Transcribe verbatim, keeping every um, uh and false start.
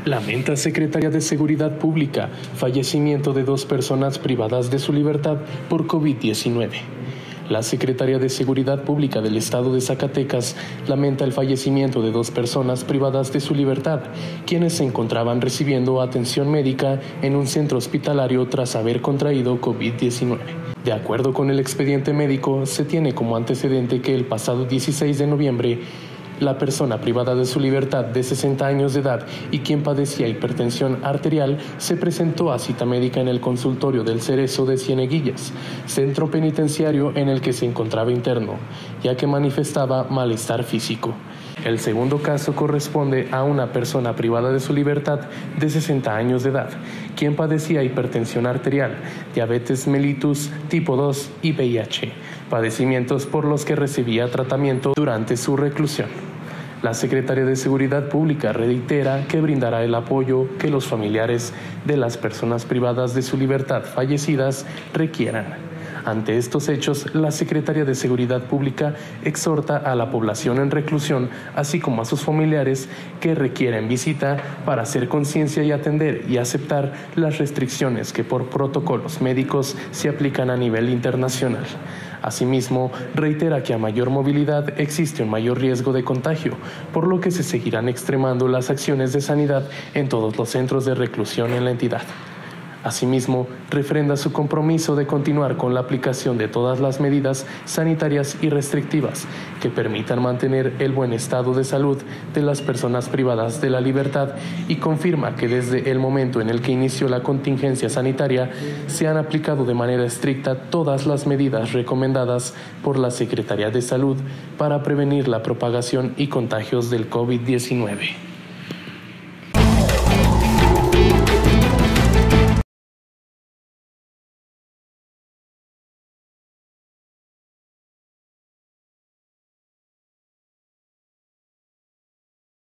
Lamenta Secretaría de Seguridad Pública fallecimiento de dos personas privadas de su libertad por COVID diecinueve. La Secretaría de Seguridad Pública del Estado de Zacatecas lamenta el fallecimiento de dos personas privadas de su libertad, quienes se encontraban recibiendo atención médica en un centro hospitalario tras haber contraído COVID diecinueve. De acuerdo con el expediente médico, se tiene como antecedente que el pasado dieciséis de noviembre, la persona privada de su libertad de sesenta años de edad y quien padecía hipertensión arterial se presentó a cita médica en el consultorio del Cerezo de Cieneguillas, centro penitenciario en el que se encontraba interno, ya que manifestaba malestar físico. El segundo caso corresponde a una persona privada de su libertad de sesenta años de edad, quien padecía hipertensión arterial, diabetes mellitus tipo dos y V I H, padecimientos por los que recibía tratamiento durante su reclusión. La Secretaría de Seguridad Pública reitera que brindará el apoyo que los familiares de las personas privadas de su libertad fallecidas requieran. Ante estos hechos, la Secretaría de Seguridad Pública exhorta a la población en reclusión, así como a sus familiares que requieren visita, para hacer conciencia y atender y aceptar las restricciones que por protocolos médicos se aplican a nivel internacional. Asimismo, reitera que a mayor movilidad existe un mayor riesgo de contagio, por lo que se seguirán extremando las acciones de sanidad en todos los centros de reclusión en la entidad. Asimismo, refrenda su compromiso de continuar con la aplicación de todas las medidas sanitarias y restrictivas que permitan mantener el buen estado de salud de las personas privadas de la libertad y confirma que desde el momento en el que inició la contingencia sanitaria se han aplicado de manera estricta todas las medidas recomendadas por la Secretaría de Salud para prevenir la propagación y contagios del COVID diecinueve.